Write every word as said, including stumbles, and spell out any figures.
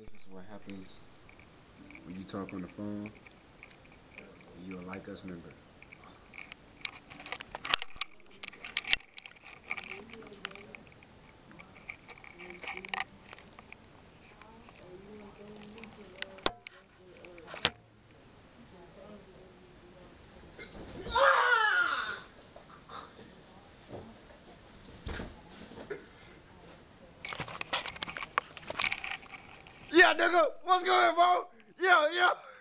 This is what happens when you talk on the phone and you're a Like Us member. Yeah, nigga, what's going on, bro? Yeah, yeah.